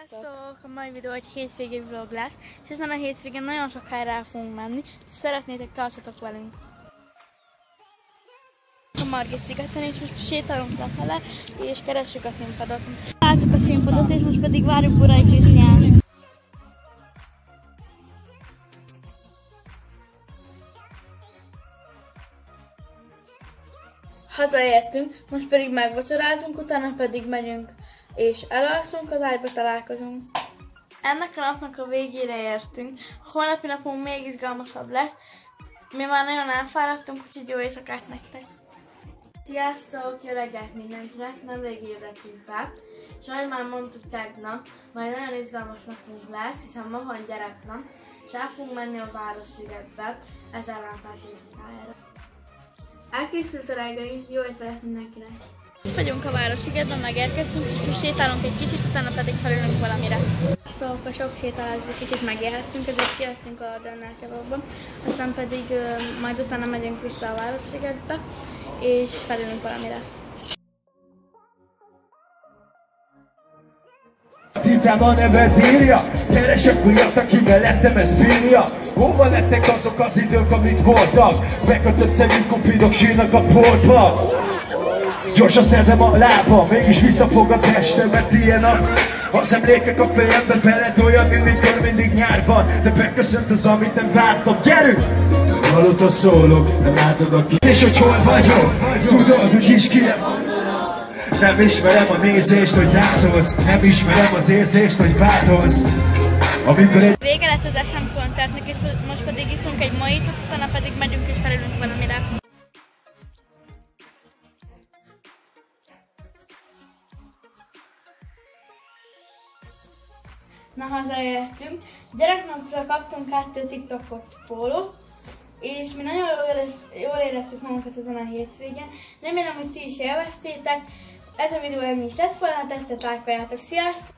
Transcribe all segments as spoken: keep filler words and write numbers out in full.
Sziasztok! A mai videó egy hétvégi vlog lesz, és ezen a hétvégén nagyon sok helyre el fogunk menni, és szeretnétek, tartsatok velünk! A Margit szigeten, és most sétálunk lefele, és keressük a színpadot. Láttuk a színpadot, és most pedig várjuk Burai Krisztiánt. Hazaértünk, most pedig megvacsorázunk, utána pedig megyünk és elalszunk, az ágyba találkozunk. Ennek a napnak a végére értünk, a holnapi napunk még izgalmasabb lesz. Mi már nagyon elfáradtunk, úgyhogy jó éjszakát nektek! Sziasztok! Jó reggelt mindenkinek! Nemrég ébredtünk fel, és ahogy már mondtuk tegnap, majd nagyon izgalmas napunk lesz, hiszen ma van gyereknap, és el fogunk menni a Városligetbe ezer lámpás éjszakájára. Elkészült a reggeli, jó étvágyat mindenkinek! Most vagyunk a Városligetben, megérkeztünk, és most sétálunk egy kicsit, utána pedig felülünk valamire. Szóval a sok sétálásban kicsit megélhetünk, ezért kijöttünk a Dönnel kebabban, aztán pedig uh, majd utána megyünk vissza a Városligetbe, és felülünk valamire. Titám a nevet írja, keresek újat, aki mellettem ezt bírja. Hova lettek azok az idők, amik voltak? Bekötött szemű kupidok sírnak a portba. Gyors a szedem a lába, mégis visszafog a testem, mert ilyen a... Az emlékek a fejembe veled olyan, mint mikor mindig nyárban. De beköszönt az, amit nem vártam, gyerünk! Halott szólok, nem látod a ki... És hogy hol vagyok, tudod, hogy is ki nem... Nem ismerem a nézést, hogy játszolsz, nem ismerem az érzést, hogy változz. Amikor egy... Vége lett az es em koncertnek, és most pedig iszunk egy mojitot, utána pedig megyünk és felülünk valamire. Na, hazaértünk. Gyereknapra kaptunk kettő TikTokos pólót, és mi nagyon jól, jól éreztük magunkat ezen a hétvégén. Remélem, hogy ti is élveztétek. Ez a videó ennyi is lett volna, ha tetszett, lájkoljátok. Sziasztok!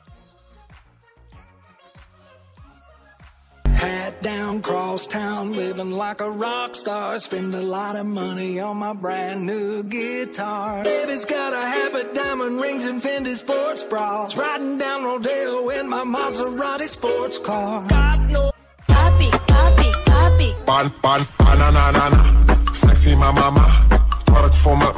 Hat down, cross town, living like a rock star. Spend a lot of money on my brand new guitar. Baby's got a habit, diamond rings and Fendi sports bras. Riding down Rodeo in my Maserati sports car. Got no Papi, papi, papi. Pan, pan, banana, sexy my mama. Twerk for my...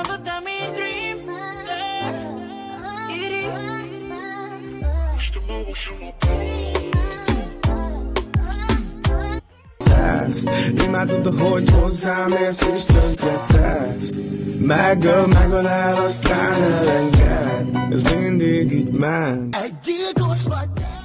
Imádod, hogy hozzám érsz és tönkretesz. Megöl, megölel, aztán elenged. Ez mindig így ment. Egy gyilkos vagy.